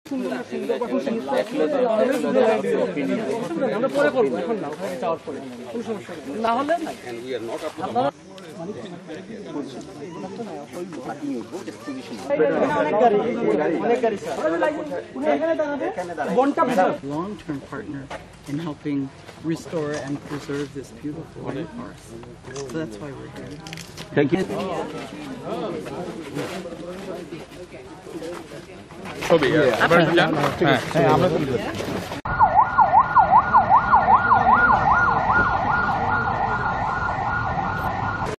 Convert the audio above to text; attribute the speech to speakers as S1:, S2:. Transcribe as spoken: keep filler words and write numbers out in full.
S1: long-term partner in helping restore and preserve this beautiful rainforest. So that's why we're here.
S2: Thank you.
S3: ছবি